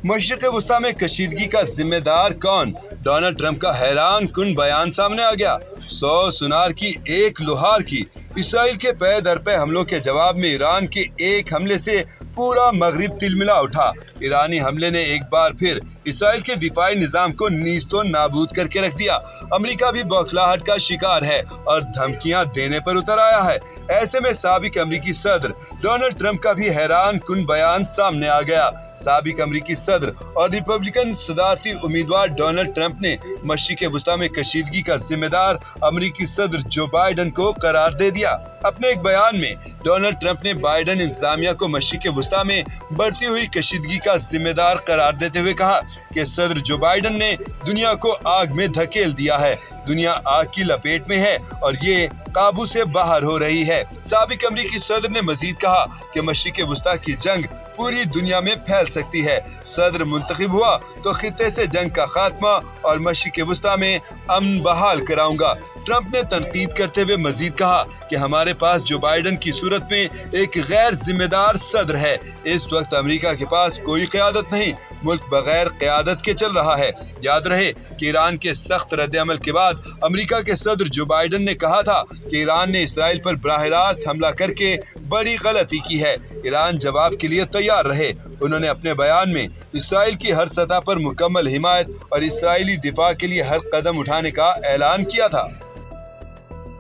मशरिक़ वस्ता में कशीदगी का जिम्मेदार कौन? डोनाल्ड ट्रंप का हैरान कुन बयान सामने आ गया। 100 सुनार की एक लोहार की। इसराइल के पे दर पे हमलों के जवाब में ईरान के एक हमले से पूरा मगरिब तिलमिला उठा। ईरानी हमले ने एक बार फिर इसराइल के दिफाई निजाम को नीस्तो नाबूद करके रख दिया। अमेरिका भी बौखलाहट का शिकार है और धमकियां देने पर उतर आया है। ऐसे में साबिक अमेरिकी सदर डोनाल्ड ट्रंप का भी हैरान कुन बयान सामने आ गया। साबिक अमेरिकी सदर और रिपब्लिकन सदारती उम्मीदवार डोनाल्ड ट्रंप ने मशरिक़ वस्ता में कशीदगी का जिम्मेदार अमेरिकी सदर जो बाइडन को करार दे दिया। अपने एक बयान में डोनाल्ड ट्रंप ने बाइडन इंतजामिया को मशरिक़ वस्ता में बढ़ती हुई कशीदगी का जिम्मेदार करार देते हुए कहा कि सदर जो बाइडन ने दुनिया को आग में धकेल दिया है। दुनिया आग की लपेट में है और ये काबू से बाहर हो रही है। साबिक अमेरिकी सदर ने मजीद कहा कि मशरिक़ वस्ता की जंग पूरी दुनिया में फैल सकती है। सदर मुंतखब हुआ तो खित्ते से जंग का खात्मा और मशरिक़ वस्ता में अमन बहाल कराऊंगा। ट्रंप ने तनकीद करते हुए मजीद कहा कि हमारे पास जो बाइडन की सूरत में एक गैर जिम्मेदार सदर है। इस वक्त अमेरिका के पास कोई क़यादत नहीं, मुल्क बगैर क़यादत के चल रहा है। याद रहे कि ईरान के सख्त रद्द-ए-अमल के बाद अमेरिका के सदर जो बाइडन ने कहा था कि ईरान ने इसराइल पर बराह रास्त हमला करके बड़ी गलती की है। ईरान जवाब के लिए तैयार रहे। उन्होंने अपने बयान में इसराइल की हर सतह पर मुकम्मल हिमायत और इसराइली दिफा के लिए हर कदम उठाने का ऐलान किया था।